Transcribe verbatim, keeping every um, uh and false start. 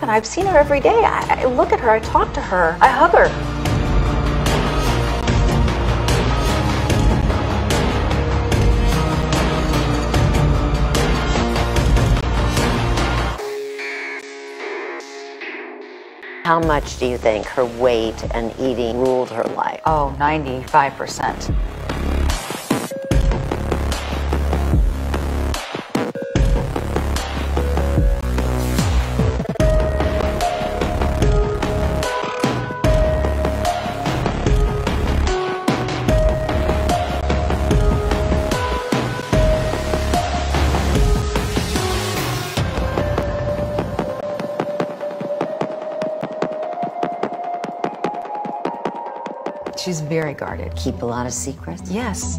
I've seen her every day. I, I look at her, I talk to her, I hug her. How much do you think her weight and eating ruled her life? Oh, ninety-five percent. She's very guarded. Keep a lot of secrets? Yes.